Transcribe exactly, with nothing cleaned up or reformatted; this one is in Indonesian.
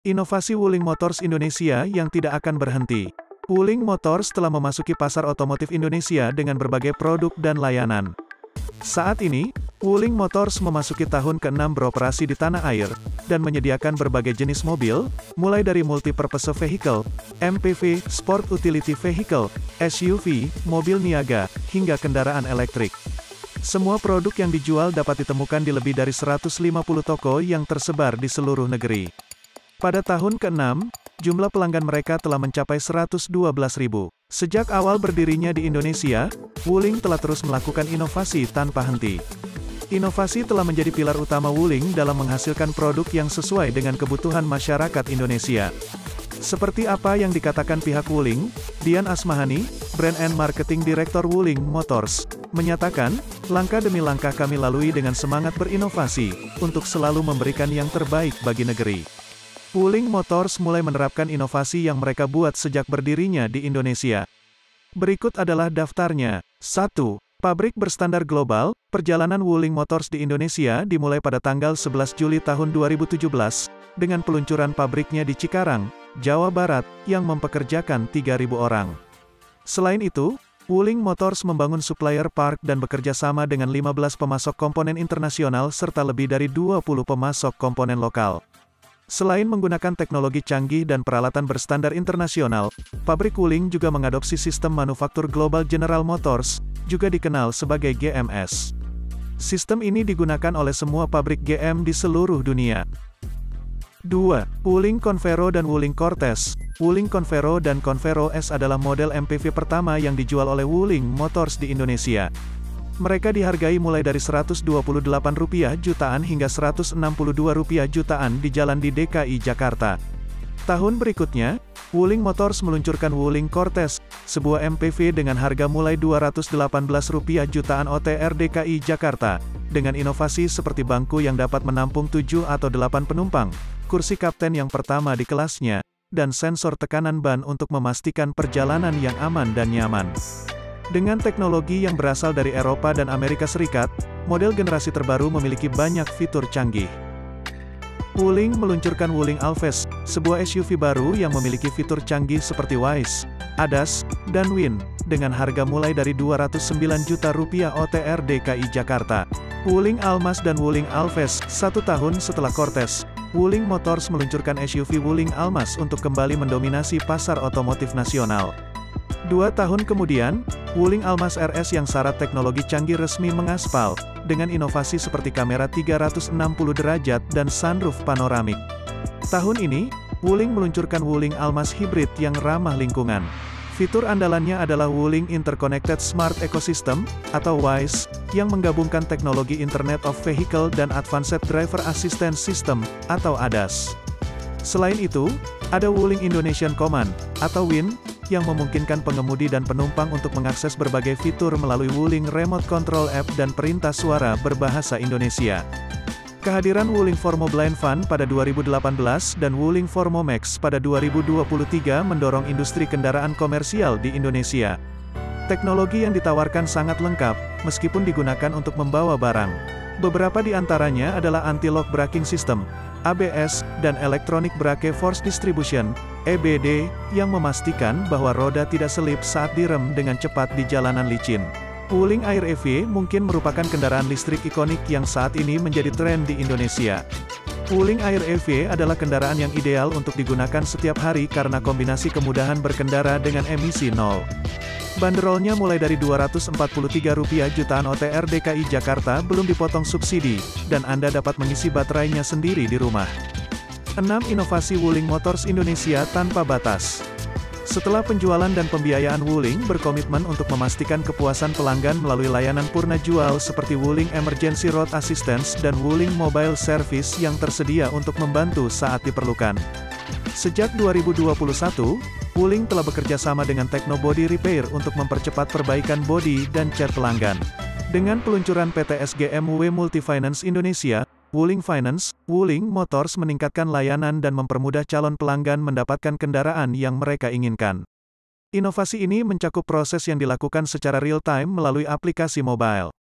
Inovasi Wuling Motors Indonesia yang tidak akan berhenti. Wuling Motors telah memasuki pasar otomotif Indonesia dengan berbagai produk dan layanan. Saat ini, Wuling Motors memasuki tahun keenam beroperasi di tanah air, dan menyediakan berbagai jenis mobil, mulai dari multi-purpose vehicle, M P V, sport utility vehicle, S U V, mobil niaga, hingga kendaraan elektrik. Semua produk yang dijual dapat ditemukan di lebih dari seratus lima puluh toko yang tersebar di seluruh negeri. Pada tahun keenam, jumlah pelanggan mereka telah mencapai seratus dua belas ribu. Sejak awal berdirinya di Indonesia, Wuling telah terus melakukan inovasi tanpa henti. Inovasi telah menjadi pilar utama Wuling dalam menghasilkan produk yang sesuai dengan kebutuhan masyarakat Indonesia. Seperti apa yang dikatakan pihak Wuling, Dian Asmahani, Brand and Marketing Director Wuling Motors, menyatakan, langkah demi langkah kami lalui dengan semangat berinovasi, untuk selalu memberikan yang terbaik bagi negeri. Wuling Motors mulai menerapkan inovasi yang mereka buat sejak berdirinya di Indonesia. Berikut adalah daftarnya. satu. Pabrik berstandar global. Perjalanan Wuling Motors di Indonesia dimulai pada tanggal sebelas Juli tahun dua ribu tujuh belas, dengan peluncuran pabriknya di Cikarang, Jawa Barat, yang mempekerjakan tiga ribu orang. Selain itu, Wuling Motors membangun supplier park dan bekerja sama dengan lima belas pemasok komponen internasional serta lebih dari dua puluh pemasok komponen lokal. Selain menggunakan teknologi canggih dan peralatan berstandar internasional, pabrik Wuling juga mengadopsi sistem manufaktur Global General Motors, juga dikenal sebagai G M S. Sistem ini digunakan oleh semua pabrik G M di seluruh dunia. dua. Wuling Convero dan Wuling Cortez. Wuling Convero dan Convero S adalah model M P V pertama yang dijual oleh Wuling Motors di Indonesia. Mereka dihargai mulai dari seratus dua puluh delapan rupiah jutaan hingga seratus enam puluh dua rupiah jutaan di jalan di D K I Jakarta. Tahun berikutnya, Wuling Motors meluncurkan Wuling Cortez, sebuah M P V dengan harga mulai dua ratus delapan belas rupiah jutaan O T R D K I Jakarta, dengan inovasi seperti bangku yang dapat menampung tujuh atau delapan penumpang, kursi kapten yang pertama di kelasnya, dan sensor tekanan ban untuk memastikan perjalanan yang aman dan nyaman. Dengan teknologi yang berasal dari Eropa dan Amerika Serikat, model generasi terbaru memiliki banyak fitur canggih. Wuling meluncurkan Wuling Alves, sebuah S U V baru yang memiliki fitur canggih seperti Wise, A D A S, dan Win, dengan harga mulai dari dua ratus sembilan juta rupiah O T R D K I Jakarta. Wuling Almas dan Wuling Alves, satu tahun setelah Cortez, Wuling Motors meluncurkan S U V Wuling Almas untuk kembali mendominasi pasar otomotif nasional. Dua tahun kemudian, Wuling Almas R S yang syarat teknologi canggih resmi mengaspal, dengan inovasi seperti kamera tiga ratus enam puluh derajat dan sunroof panoramik. Tahun ini, Wuling meluncurkan Wuling Almas Hybrid yang ramah lingkungan. Fitur andalannya adalah Wuling Interconnected Smart Ecosystem, atau WISE, yang menggabungkan teknologi Internet of Vehicle dan Advanced Driver Assistance System, atau A D A S. Selain itu, ada Wuling Indonesian Command, atau WIN, yang memungkinkan pengemudi dan penumpang untuk mengakses berbagai fitur melalui Wuling Remote Control App dan perintah suara berbahasa Indonesia. Kehadiran Wuling Formo Blind Fun pada dua ribu delapan belas dan Wuling Formo Max pada dua ribu dua puluh tiga mendorong industri kendaraan komersial di Indonesia. Teknologi yang ditawarkan sangat lengkap, meskipun digunakan untuk membawa barang. Beberapa di antaranya adalah Anti-Lock Braking System, A B S, dan Electronic Brake Force Distribution, E B D, yang memastikan bahwa roda tidak selip saat direm dengan cepat di jalanan licin. Wuling Air E V mungkin merupakan kendaraan listrik ikonik yang saat ini menjadi tren di Indonesia. Wuling Air E V adalah kendaraan yang ideal untuk digunakan setiap hari karena kombinasi kemudahan berkendara dengan emisi nol. Banderolnya mulai dari dua ratus empat puluh tiga rupiah jutaan O T R D K I Jakarta belum dipotong subsidi, dan Anda dapat mengisi baterainya sendiri di rumah. enam. Inovasi Wuling Motors Indonesia tanpa batas. Setelah penjualan dan pembiayaan, Wuling berkomitmen untuk memastikan kepuasan pelanggan melalui layanan purna jual seperti Wuling Emergency Road Assistance dan Wuling Mobile Service yang tersedia untuk membantu saat diperlukan. Sejak dua ribu dua puluh satu, Wuling telah bekerja sama dengan Tekno Body Repair untuk mempercepat perbaikan bodi dan cat pelanggan. Dengan peluncuran P T S G M W Multifinance Indonesia, Wuling Finance, Wuling Motors meningkatkan layanan dan mempermudah calon pelanggan mendapatkan kendaraan yang mereka inginkan. Inovasi ini mencakup proses yang dilakukan secara real-time melalui aplikasi mobile.